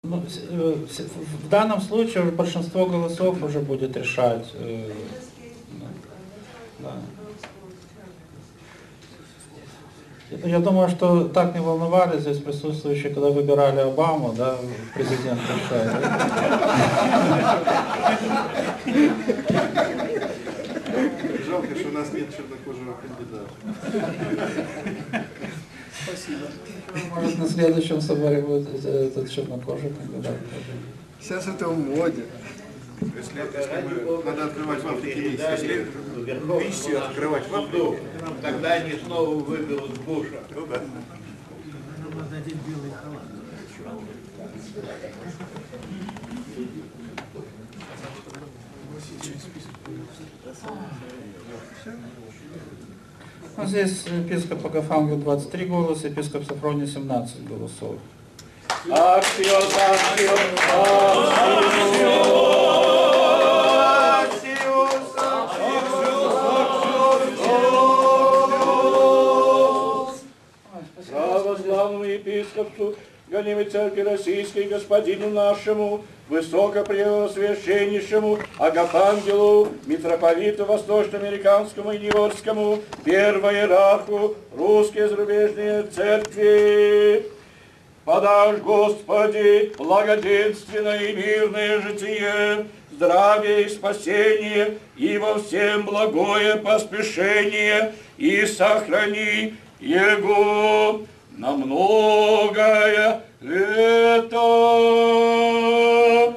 Ну, в данном случае большинство голосов уже будет решать. Да. Я думаю, что так не волновались здесь присутствующие, когда выбирали Обаму, да, президент США. Жалко, что у нас нет чернокожего кандидата. Спасибо. Может, на следующем соборе будет этот чернокожий кандидат. Сейчас это в моде. Если надо открывать в Африке, если миссию открывать в Африке, тогда они снова выберут Буша. Ну да. Надо один белый халат. Ну, здесь епископ Агафангел 23 голоса, епископ Сафроний 17 голосов. Аксиос, аксиос, православному епископу гонимой церкви российской, господину нашему, высокопреосвященнейшему Агафангелу, митрополиту восточноамериканскому и нью-йоркскому, первоиерарху русской зарубежной церкви, подашь, Господи, благоденственное и мирное житие, здравие и спасение, и во всем благое поспешение, и сохрани Его на многое лето.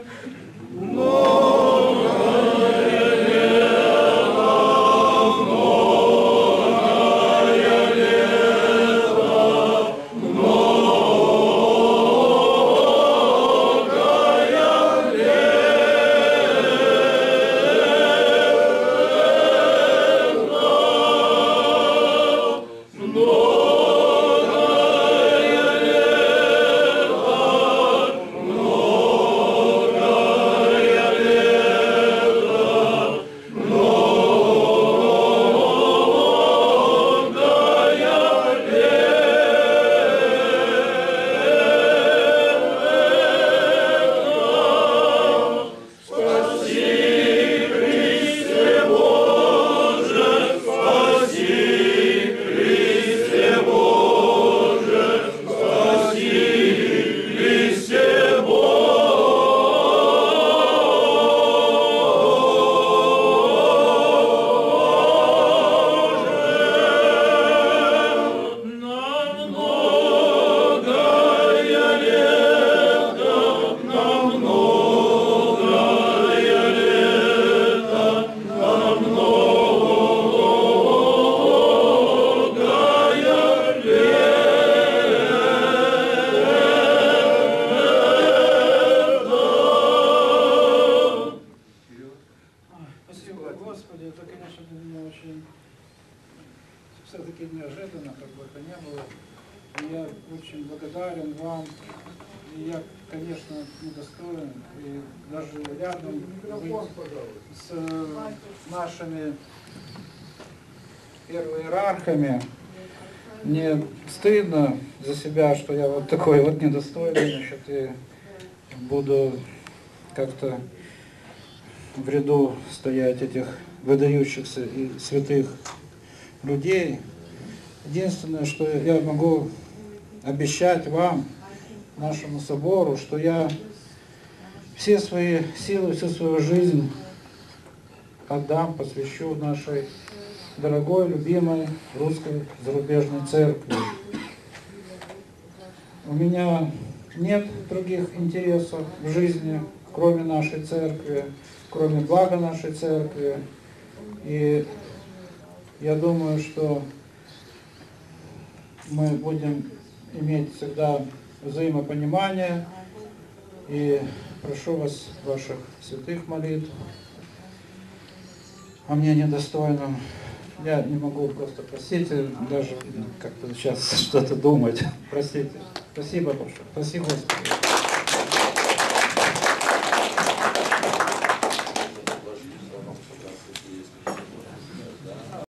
Господи, это, конечно, для меня очень все-таки неожиданно, как бы это не было. И я очень благодарен вам. И я, конечно, недостоин. И даже рядом быть с нашими первоиерархами. Мне стыдно за себя, что я вот такой вот недостойный, значит, и буду как-то в ряду стоять этих выдающихся и святых людей. Единственное, что я могу обещать вам, нашему собору, что я все свои силы, всю свою жизнь отдам, посвящу нашей дорогой, любимой русской зарубежной церкви. У меня нет других интересов в жизни, кроме нашей церкви, кроме блага нашей церкви. И я думаю, что мы будем иметь всегда взаимопонимание. И прошу вас, ваших святых молитв, а мне недостойным. Я не могу просто, простите, даже как-то сейчас что-то думать. Простите. Спасибо большое. Спасибо, Господи.